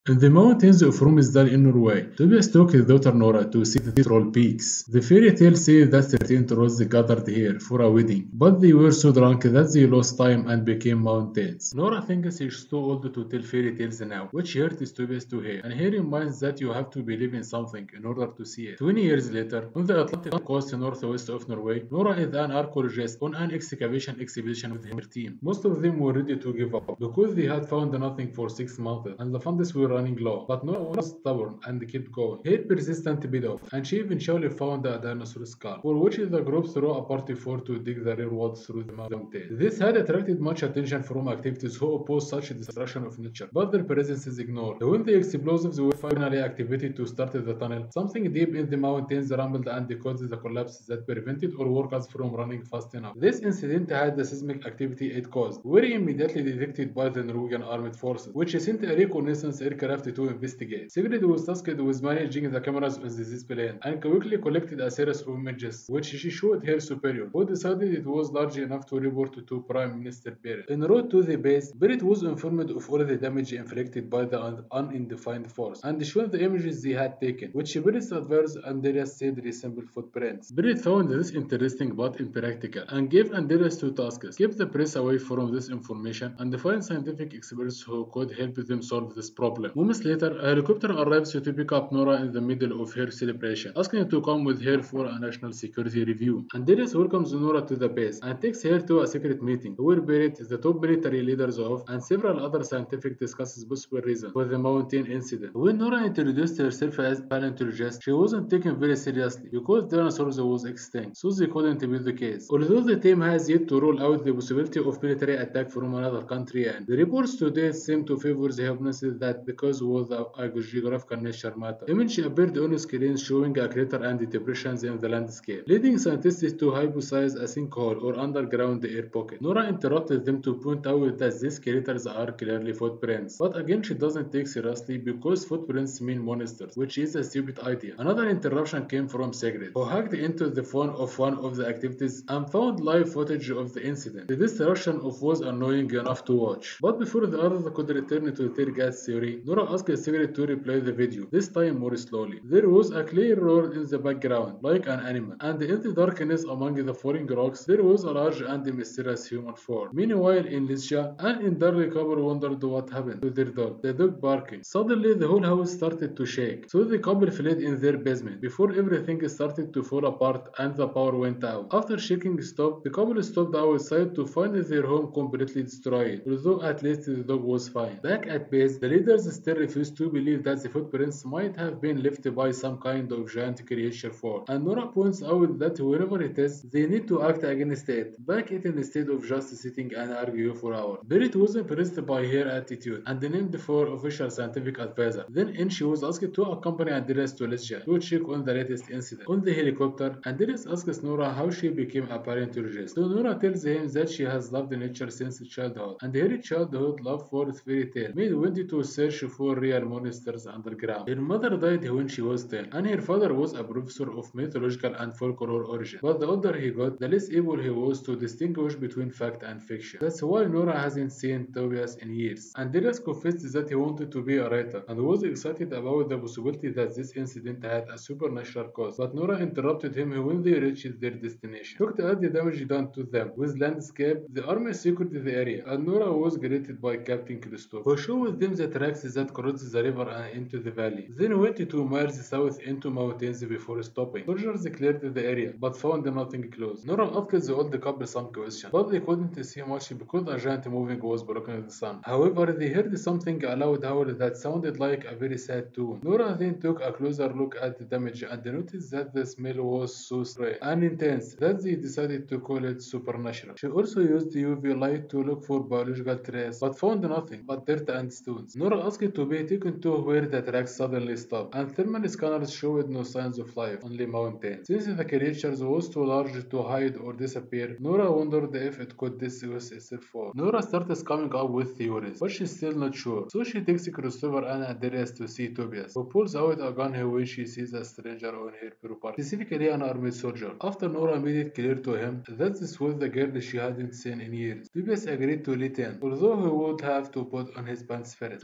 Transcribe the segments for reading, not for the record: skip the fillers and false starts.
In the mountains of Rumezdal in Norway, Tobias took his daughter Nora to see the troll peaks. The fairy tale says that 13 trolls gathered here for a wedding, but they were so drunk that they lost time and became mountains. Nora thinks she's too old to tell fairy tales now, which hurts Tobias to hear, and he reminds that you have to believe in something in order to see it. 20 years later, on the Atlantic coast northwest of Norway, Nora is an archaeologist on an excavation expedition with her team. Most of them were ready to give up because they had found nothing for 6 months, and the funds were running low. But Nora was stubborn and kept going. Her persistence paid off, and she eventually found a dinosaur skull, for which the group threw a party for to dig the railroad through the mountain. This had attracted much attention from activists who opposed such destruction of nature, but their presence is ignored. When the explosives were finally activated to start the tunnel, something deep in the mountains rumbled and caused the collapse that prevented all workers from running fast enough. This incident had the seismic activity it caused, were immediately detected by the Norwegian armed forces, which sent a reconnaissance aircraft to investigate. Sigrid was tasked with managing the cameras on this plane and quickly collected a series of images, which she showed her superior, who decided it was large enough to report to Prime Minister Barrett. En route to the base, Barrett was informed of all the damage inflicted by the unidentified force and showed the images they had taken, which Barrett's advisor Andreas said resembled footprints. Barrett found this interesting but impractical and gave Andreas two tasks: keep the press away from this information and find scientific experts who could help them solve this problem. Moments later, a helicopter arrives to pick up Nora in the middle of her celebration, asking to come with her for a national security review. Andreas welcomes Nora to the base and takes her to a secret meeting where Barrett, the top military leaders of, and several other scientific discusses possible reasons for the mountain incident. When Nora introduced herself as paleontologist, she wasn't taken very seriously because dinosaurs was extinct, so they couldn't be the case. Although the team has yet to rule out the possibility of military attack from another country, and the reports today seem to favor the hypothesis that because was a geographical nature matter. Image appeared on screen showing a crater and depressions in the landscape, leading scientists to hypothesize a sinkhole or underground air pocket. Nora interrupted them to point out that these craters are clearly footprints, but again she doesn't take seriously because footprints mean monsters, which is a stupid idea. Another interruption came from Sigrid, who hacked into the phone of one of the activities and found live footage of the incident. The destruction was annoying enough to watch, but before the others could return to their gas theory, Nora asked Sigrid to replay the video, this time more slowly. There was a clear roar in the background, like an animal, and in the darkness among the falling rocks, there was a large and mysterious human form. Meanwhile, in Licia, an elderly couple wondered what happened to their dog, the dog barking. Suddenly, the whole house started to shake, so the couple fled in their basement before everything started to fall apart and the power went out. After shaking stopped, the couple stopped outside to find their home completely destroyed, although at least the dog was fine. Back at base, the leaders still refused to believe that the footprints might have been left by some kind of giant creature form, and Nora points out that wherever it is, they need to act against it, back it instead of just sitting and argue for hours. Barrett was impressed by her attitude and named for official scientific advisor. Then she was asked to accompany Andreas to Lesja to check on the latest incident. On the helicopter, Andreas asks Nora how she became a paleontologist. So Nora tells him that she has loved nature since childhood, and her childhood love for fairy tale made Wendy to search for real monsters underground. Her mother died when she was 10, and her father was a professor of mythological and folklore origin. But the older he got, the less able he was to distinguish between fact and fiction. That's why Nora hasn't seen Tobias in years. Andreas confessed that he wanted to be a writer and was excited about the possibility that this incident had a supernatural cause. But Nora interrupted him when they reached their destination. Looked at the damage done to them. With landscape, the army secured the area, and Nora was greeted by Captain Christoph, who showed them the tracks that crossed the river and into the valley. Then went 2 miles south into mountains before stopping. Soldiers cleared the area, but found nothing close. Nora asked the old couple some questions, but they couldn't see much because a giant moving was blocking the sun. However, they heard something a loud howl that sounded like a very sad tune. Nora then took a closer look at the damage and noticed that the smell was so strange and intense that they decided to call it supernatural. She also used UV light to look for biological traces, but found nothing but dirt and stones. Nora asked to be taken to where the tracks suddenly stopped, and thermal scanners showed no signs of life, only mountains. Since the creature was too large to hide or disappear, Nora wondered if it could disguise itself for. Nora starts coming up with theories, but she's still not sure. So she takes Christopher and Andreas to see Tobias, who pulls out a gun when she sees a stranger on her property, specifically an army soldier. After Nora made it clear to him that this was the girl she hadn't seen in years, Tobias agreed to let in, although he would have to put on his pants first. Tobias saw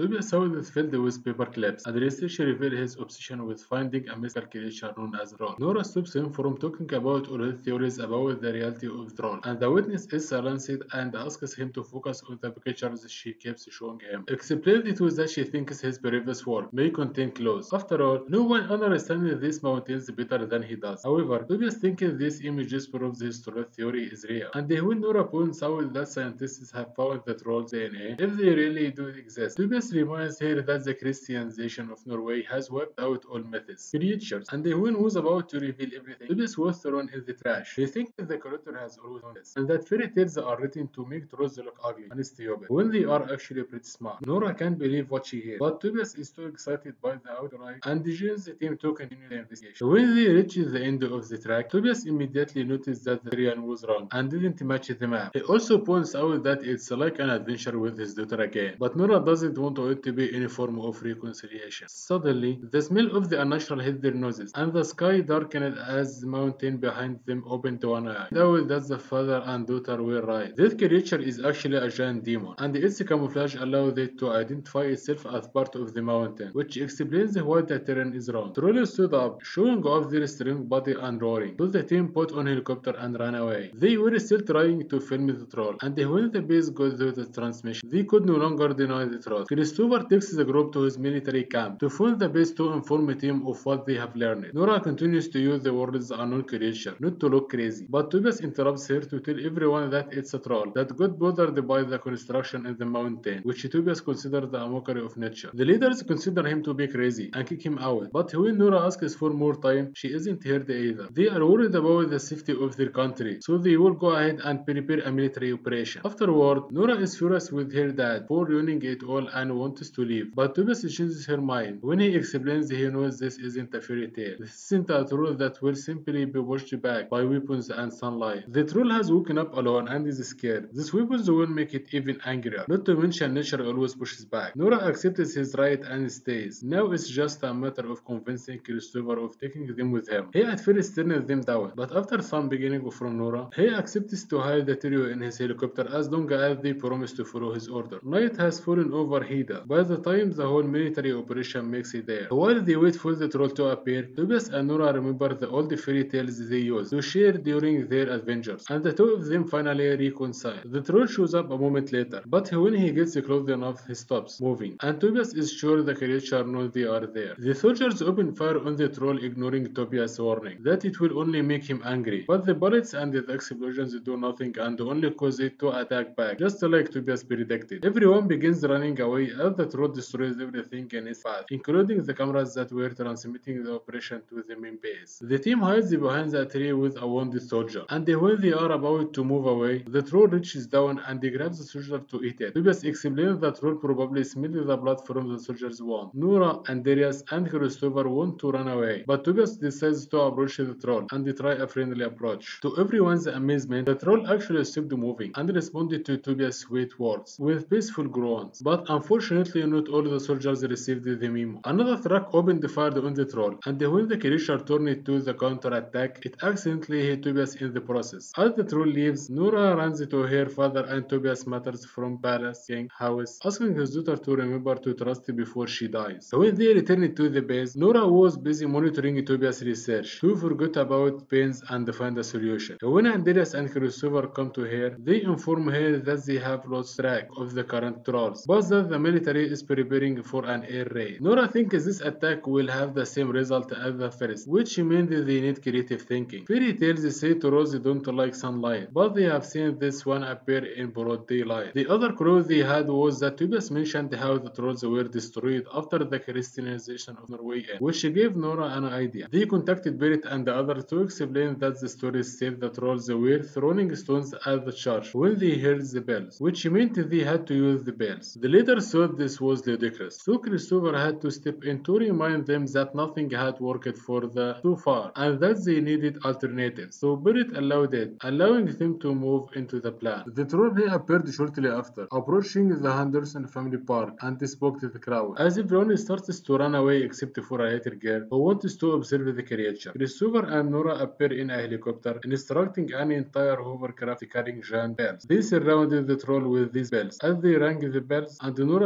mouth filled with paper clips, and research revealed his obsession with finding a mystical creature known as Troll. Nora stops him from talking about all his theories about the reality of Troll, and the witness is silenced and asks him to focus on the pictures she keeps showing him. Explained it was that she thinks his previous work may contain clues. After all, no one understands these mountains better than he does. However, Tobias thinks these images prove his troll theory is real. And when Nora points out that scientists have found the troll's DNA, if they really do exist, Tobias reminds her that the Christianization of Norway has wiped out all myths, creatures, and when was about to reveal everything, Tobias was thrown in the trash. They think the collector has always known this, and that fairy tales are written to make trolls look ugly and stupid, when they are actually pretty smart. Nora can't believe what she hears, but Tobias is too excited by the outright, and joins the team to continue the investigation. When they reach the end of the track, Tobias immediately noticed that the terrain was wrong and didn't match the map. He also points out that it's like an adventure with his daughter again, but Nora doesn't want it to be any form of reconciliation. Suddenly, the smell of the unnatural hit their noses, and the sky darkened as the mountain behind them opened one eye. Now that the father and daughter were right. This creature is actually a giant demon, and its camouflage allows it to identify itself as part of the mountain, which explains why the terrain is wrong. Trolls stood up, showing off their strong body and roaring, so the team put on a helicopter and ran away. They were still trying to film the troll, and when the base got the transmission, they could no longer deny the truth. Christopher takes the group to his military camp to phone the base to inform the team of what they have learned. Nora continues to use the words unknown creature, not to look crazy, but Tobias interrupts her to tell everyone that it's a troll that got bothered by the construction in the mountain, which Tobias considered a mockery of nature. The leaders consider him to be crazy and kick him out, but when Nora asks for more time, she isn't heard either. They are worried about the safety of their country, so they will go ahead and prepare a military operation. Afterward, Nora is furious with her dad for ruining it all and wants to leave, but Tobias changes her mind when he explains he knows this isn't a fairy tale. This isn't a troll that will simply be pushed back by weapons and sunlight. The troll has woken up alone and is scared. These weapons will make it even angrier, not to mention nature always pushes back. Nora accepts his right and stays. Now it's just a matter of convincing Christopher of taking them with him. He at first turned them down, but after some beginning from Nora, he accepts to hide the trio in his helicopter as long as they promise to follow his order. Night has fallen over Hida by the time the whole military operation makes it there. While they wait for the troll to appear, Tobias and Nora remember the old fairy tales they used to share during their adventures, and the two of them finally reconcile. The troll shows up a moment later, but when he gets close enough, he stops moving, and Tobias is sure the creature knows they are there. The soldiers open fire on the troll, ignoring Tobias' warning that it will only make him angry, but the bullets and the explosions do nothing and only cause it to attack back, just like Tobias predicted. Everyone begins running away as the troll destroys everything in its path, including the cameras that were transmitting the operation to the main base. The team hides behind a tree with a wounded soldier, and when they are about to move away, the troll reaches down and grabs the soldier to eat it. Tobias explains that troll probably smelled the blood from the soldier's wound. Nora, Darius, and Christopher want to run away, but Tobias decides to approach the troll and try a friendly approach. To everyone's amazement, the troll actually stopped moving and responded to Tobias' sweet words with peaceful groans. But unfortunately, not all the soldiers received the memo. Another truck opened fire on the troll, and when the creature turned to the counter-attack, it accidentally hit Tobias in the process. As the troll leaves, Nora runs to her father and Tobias matters from Palace King house, asking his daughter to remember to trust before she dies. When they returned to the base, Nora was busy monitoring Tobias' research to forget about pains and find a solution. When Andreas and Christopher come to her, they inform her that they have lost track of the current trolls, but that the military is preparing for an air raid. Nora thinks this attack will have the same result as the first, which means they need creative thinking. Fairy tales say trolls don't like sunlight, but they have seen this one appear in broad daylight. The other clue they had was that Tobias mentioned how the trolls were destroyed after the Christianization of Norway, which gave Nora an idea. They contacted Berit and the others to explain that the stories said the trolls were throwing stones at the church when they heard the bells, which meant they had to use the bells. The leaders thought this was ludicrous, so Christopher had to step in to remind them that nothing had worked for the so far and that they needed alternatives. So Berit allowed it, allowing them to move into the plan. The troll appeared shortly after, approaching the Henderson family park and spoke to the crowd. As everyone starts to run away except for a little girl who wants to observe the creature, Christopher and Nora appear in a helicopter, instructing an entire hovercraft carrying giant bells. They surrounded the troll with these bells. As they rang the bells and Nora turned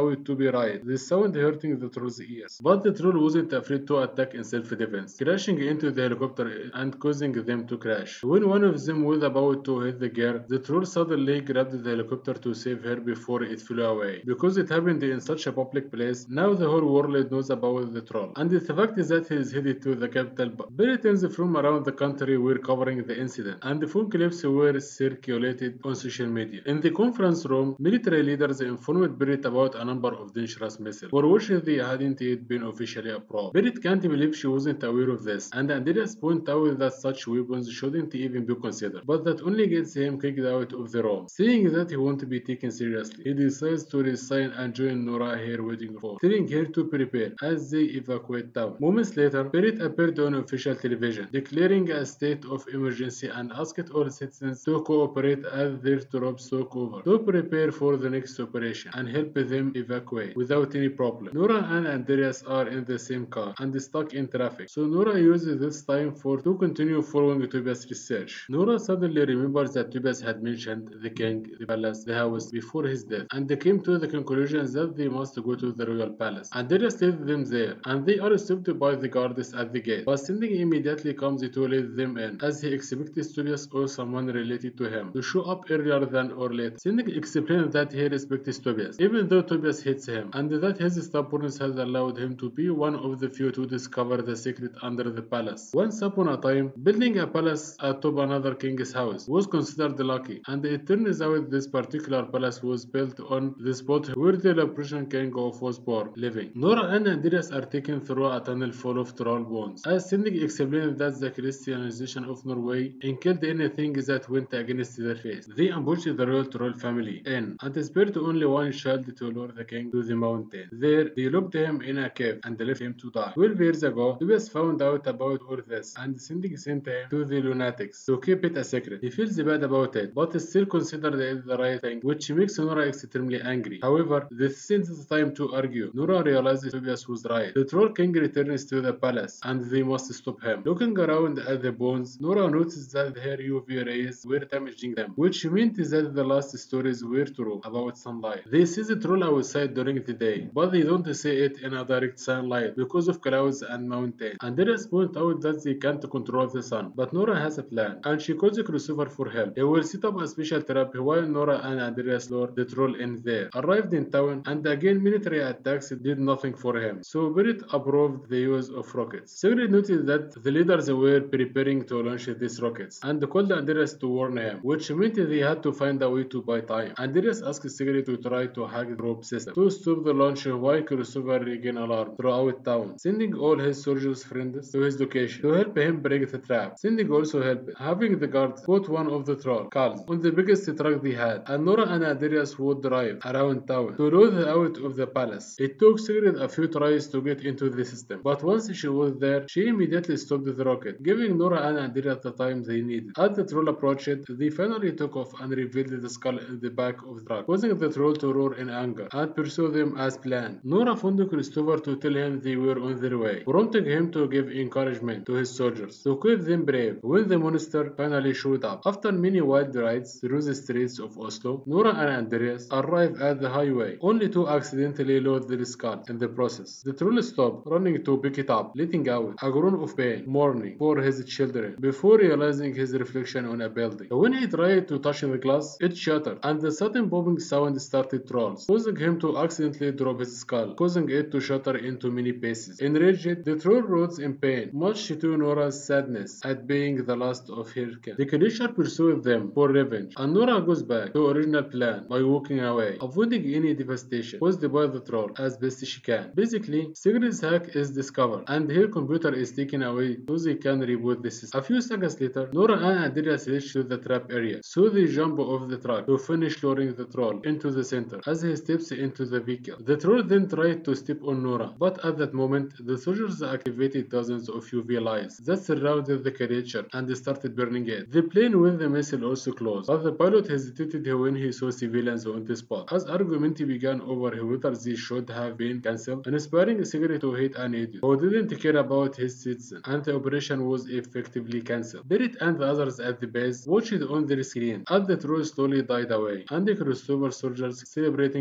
out to be right, the sound hurting the troll's ears. But the troll wasn't afraid to attack in self-defense, crashing into the helicopter and causing them to crash. When one of them was about to hit the gear, the troll suddenly grabbed the helicopter to save her before it flew away. Because it happened in such a public place, now the whole world knows about the troll. And the fact is that he is headed to the capital. Bulletins from around the country were covering the incident, and the phone clips were circulated on social media. In the conference room, military leaders informed Barrett about a number of dangerous missiles, for which they hadn't yet been officially approved. Barrett can't believe she wasn't aware of this, and Andreas pointed out that such weapons shouldn't even be considered, but that only gets him kicked out of the room. Seeing that he won't be taken seriously, he decides to resign and join Nora here waiting for, telling her to prepare as they evacuate town. Moments later, Barrett appeared on official television, declaring a state of emergency and asked all citizens to cooperate as their troops took over, to prepare for the next operation and help them evacuate without any problem. Nora and Andreas are in the same car and stuck in traffic, so Nora uses this time to continue following Tobias' research. Nora suddenly remembers that Tobias had mentioned the king, the palace, the house before his death, and they came to the conclusion that they must go to the royal palace. Andreas led them there, and they are stopped by the guards at the gate, but Cindy immediately comes to let them in, as he expects Tobias or someone related to him to show up earlier than or later. Cindy explains that he respects Tobias, even though Tobias hates him, and that his stubbornness has allowed him to be one of the few to discover the secret under the palace. Once upon a time, building a palace atop another king's house was considered lucky, and it turns out this particular palace was built on the spot where the Leprechaun King of was born, living. Nora and Andreas are taken through a tunnel full of troll bones, as Cindy explained that the Christianization of Norway killed anything that went against their faith. They ambushed the royal troll family in, and spared only one child to lure the king to the mountain. There, they locked him in a cave and left him to die. 12 years ago, Tobias found out about all this, and Cindy sent him to the lunatics to keep it a secret. He feels bad about it, but still considers it the right thing, which makes Nora extremely angry. However, this isn't the time to argue. Nora realizes Tobias was right. The troll king returns to the palace, and they must stop him. Looking around at the bones, Nora notices that her UV rays were damaging them, which meant that the last stories were true about sunlight. They see the troll outside during the day, but they don't see it in a direct sunlight because of clouds and mountains. Andreas points out that they can't control the sun, but Nora has a plan, and she calls Christopher for help. He will set up a special trap while Nora and Andreas lure the troll in there. Arrived in town, and again military attacks did nothing for him, so Barrett approved the use of rockets. Sigrid noticed that the leaders were preparing to launch these rockets, and called Andreas to warn him, which meant they had to find a way to buy time. Andreas asked Sigrid to try to hack the rope system to stop the launch while Christopher regained alarm throughout town, sending all his soldiers friends to his location to help him break the trap. Cindy also helped, having the guards put one of the troll cars on the biggest truck they had, and Nora and Andreas would drive around town to load out of the palace. It took Sigrid a few tries to get into the system, but once she was there, she immediately stopped the rocket, giving Nora and Andreas the time they needed. As the troll approached, they finally took off and revealed the skull in the back of the truck, causing the troll to roar in anger and pursue them as planned. Nora found Christopher to tell him they were on their way, prompting him to give encouragement to his soldiers to keep them brave. When the monster finally showed up, after many wild rides through the streets of Oslo, Nora and Andreas arrive at the highway, only to accidentally load their skull in the process. The troll stopped, running to pick it up, letting out a groan of pain, mourning for his children, before realizing his reflection on a building. When he tried to touch the glass, it shattered, and the sudden booming sound started trolls, causing him to accidentally drop his skull, causing it to shatter into many pieces. Enraged, the troll roars in pain, much to Nora's sadness at being the last of her kin. The creature pursues them for revenge, and Nora goes back to original plan by walking away, avoiding any devastation caused by the troll as best she can. Basically, Sigrid's hack is discovered, and her computer is taken away so they can reboot the system. A few seconds later, Nora and Andreas reach to the trap area, so they jump off the truck to finish luring the troll into the center as he steps into the vehicle. The troll then tried to step on Nora, but at that moment, the soldiers activated dozens of UV lights that surrounded the creature and started burning it. The plane with the missile also closed, but the pilot hesitated when he saw civilians on the spot, as argument began over whether they should have been cancelled, inspiring Sigrid to hate an idiot who didn't care about his citizens, and the operation was effectively cancelled. Barrett and the others at the base watched on their screen as the troll slowly died away, and the Christopher soldiers celebrating their victory.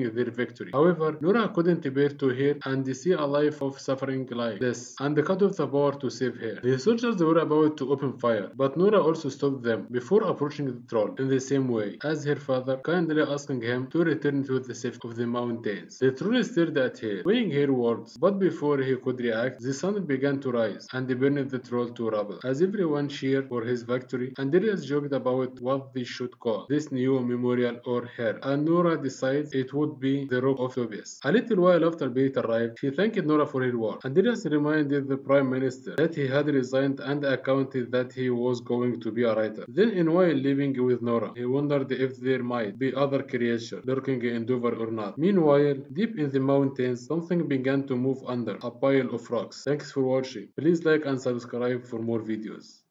victory. However, Nora couldn't bear to hear and see a life of suffering like this and cut off the power to save her. The soldiers were about to open fire, but Nora also stopped them before approaching the troll in the same way as her father, kindly asking him to return to the safety of the mountains. The troll stared at her, weighing her words, but before he could react, the sun began to rise and burned the troll to rubble. As everyone cheered for his victory, and Darius joked about what they should call this new memorial or her, and Nora decides it would be the Rock of Tobias. A little while after Pete arrived, she thanked Nora for her work, and Darius reminded the Prime Minister that he had resigned and accounted that he was going to be a writer. Then, while living with Nora, he wondered if there might be other creatures lurking in Dover or not. Meanwhile, deep in the mountains, something began to move under a pile of rocks. Thanks for watching. Please like and subscribe for more videos.